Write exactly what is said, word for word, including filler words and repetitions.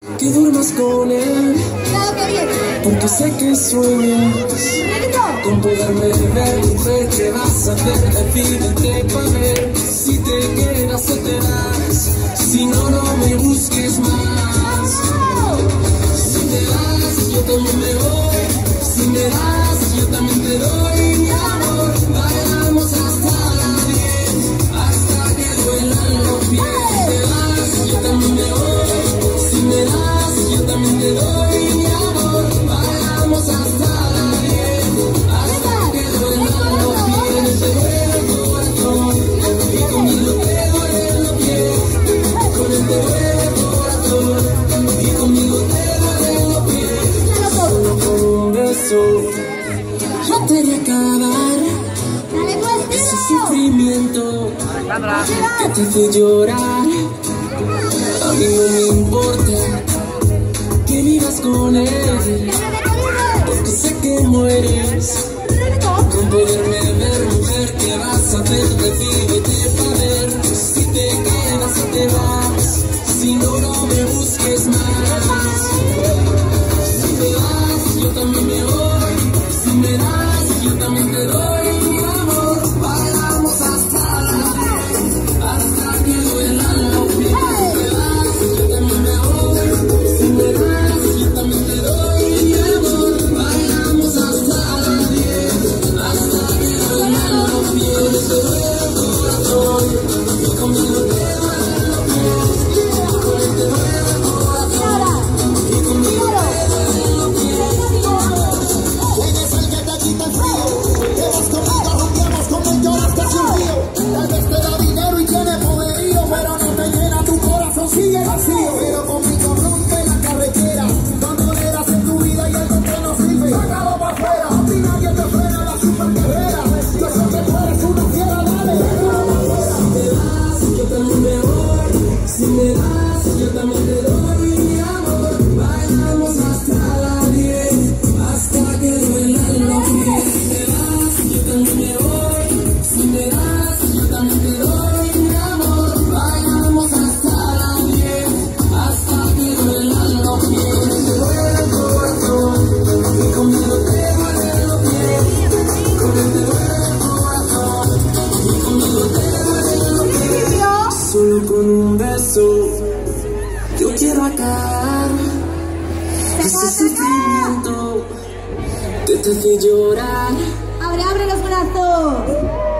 Que duermas con él, porque sé que sueñas con poderme ver, mujer. ¿Qué vas a hacer? Decídete para ver si te quedas o te vas. Si no, no me busques más. Si te vas, yo también me voy. Si me das, yo también te doy mi amor. Bailamos hasta las diez, hasta que duelan los pies. Si te vas, yo también me voy. Si me das, yo también te doy mi amor. Bailamos hasta las diez, hasta que duelan los pies. Te duele el corazón y conmigo te duelen los pies. Con él te duele el corazón y conmigo te duelen los pies. Solo con un beso yo te haré acabar ese sufrimiento que te hace llorar. A mí no me importa que vivas con él, porque sé que mueres con poderme ver, mujer. ¿Qué vas a hacer? Decídete para ver si te quedas o te vas. Si no, no me busques más. Si te vas, yo también me voy. Si me das, yo también te doy mi amor. Bailamos hasta las diez, hasta que duelan los pies. Si te vas, yo también me voy. Si me das, yo también te doy mi amor. Bailamos hasta las diez, hasta que duelan los pies. Te duele el corazón y conmigo te duelen los pies. Con él te duele el corazón y conmigo te duelen los pies. ¿Quién es el que te quita el frío? Te vas conmigo, rompiamos con él, lloras casi un río. Tal vez te da dinero y tiene poderío, pero no te llena tu corazón, sigue vacío. Pero conmigo rompe la carretera, cuando eras en tu vida y el que no sirve, sácalo para afuera. A ti nadie te frena, la super guerrera. Yo sé que tú eres una fiera, dale, déjalo para afuera. Si te vas, yo también me voy. Si me das, yo también te doy mi amor. Bailamos hasta las diez, hasta que duelan los pies. Si te vas, yo también me voy. Si me das, yo también te doy mi amor. Bailamos hasta las diez, hasta que duelan los pies. Te duele el corazón y conmigo te duelen los pies. Con él te duele el corazón y conmigo te duelen los pies. Solo con un beso yo quiero acabar ese sufrimiento que te hace llorar. Abre, abre los brazos.